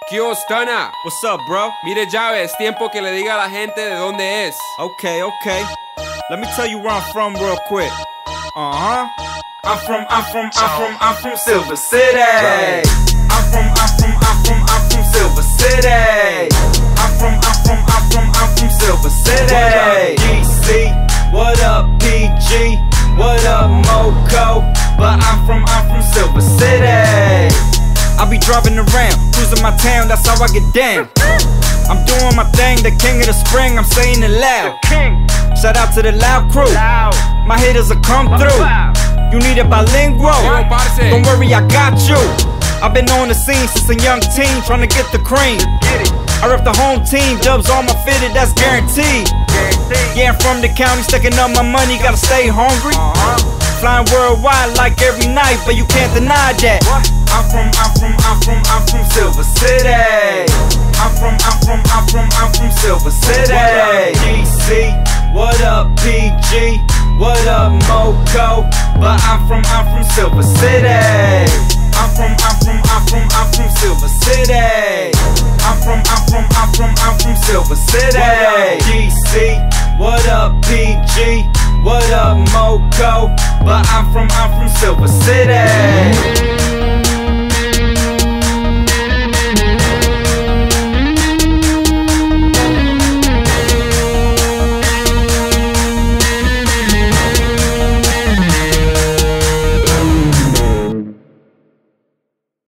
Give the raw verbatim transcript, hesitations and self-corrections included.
¿Qué hubo, Stunna? What's up, bro? Mire, Llave, es tiempo que le diga a la gente de dónde es. Okay, okay. Let me tell you where I'm from real quick. Uh-huh. I'm from, I'm from, I'm from, I'm from Silver City. I'm from, I'm from, I'm from, I'm from Silver City. I'm from, I'm from, I'm from, I'm from Silver City. D C, what up, P G? What up, Moco? But I'm from, I'm from Silver City. I be driving around, cruising my town, that's how I get down. I'm doing my thing, the king of the spring, I'm saying it loud. Shout out to the loud crew, my haters will come through. You need a bilingual, don't worry, I got you. I've been on the scene since a young teen, trying to get the cream. I rep the home team, dubs on my fitted, that's guaranteed. Yeah, I'm from the county, sticking up my money, gotta stay hungry. Flying worldwide like every night, but you can't deny that. I'm from, I'm from, I'm from, I'm from Silver City. I'm from, I'm from, I'm from, I'm from Silver City. D C, what up, P G? What up, Moco? But I'm from, I'm from Silver City. I'm from, I'm from, I'm from, I'm from Silver City. I'm from, I'm from, I'm from, I'm from Silver City. D C, what up, P G? What up, Moco? But I'm from, I'm from Silver City.